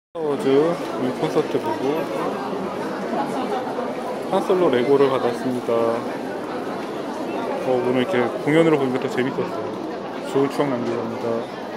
스타워즈 콘서트 보고 한솔로 레고를 받았습니다. 오늘 이렇게 공연으로 보니까 더 재밌었어요. 좋은 추억 남기랍니다.